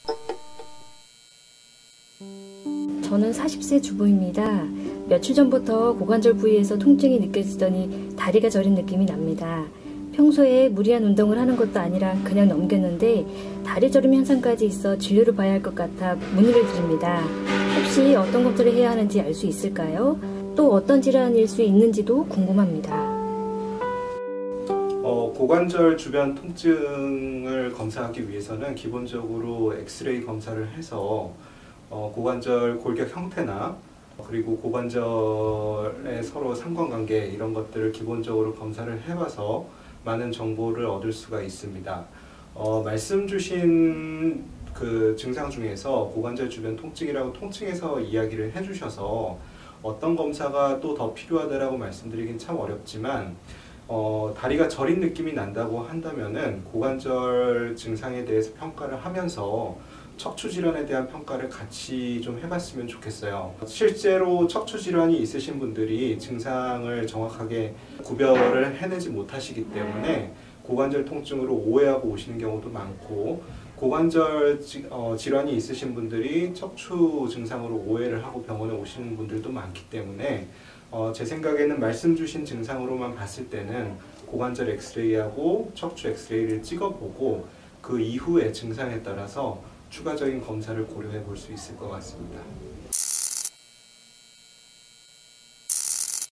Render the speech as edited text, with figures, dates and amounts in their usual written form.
저는 40세 주부입니다. 며칠 전부터 고관절 부위에서 통증이 느껴지더니 다리가 저린 느낌이 납니다. 평소에 무리한 운동을 하는 것도 아니라 그냥 넘겼는데 다리 저림 현상까지 있어 진료를 봐야 할 것 같아 문의를 드립니다. 혹시 어떤 검사를 해야 하는지 알 수 있을까요? 또 어떤 질환일 수 있는지도 궁금합니다. 고관절 주변 통증을 검사하기 위해서는 기본적으로 엑스레이 검사를 해서 고관절 골격 형태나 그리고 고관절의 서로 상관관계 이런 것들을 기본적으로 검사를 해봐서 많은 정보를 얻을 수가 있습니다. 말씀 주신 그 증상 중에서 고관절 주변 통증이라고 통증에서 이야기를 해주셔서 어떤 검사가 또 더 필요하다라고 말씀드리긴 참 어렵지만 다리가 저린 느낌이 난다고 한다면은 고관절 증상에 대해서 평가를 하면서 척추 질환에 대한 평가를 같이 좀 해봤으면 좋겠어요. 실제로 척추 질환이 있으신 분들이 증상을 정확하게 구별을 해내지 못하시기 때문에 고관절 통증으로 오해하고 오시는 경우도 많고, 고관절 질환이 있으신 분들이 척추 증상으로 오해를 하고 병원에 오시는 분들도 많기 때문에 제 생각에는 말씀 주신 증상으로만 봤을 때는 고관절 엑스레이하고 척추 엑스레이를 찍어보고 그 이후의 증상에 따라서 추가적인 검사를 고려해 볼 수 있을 것 같습니다.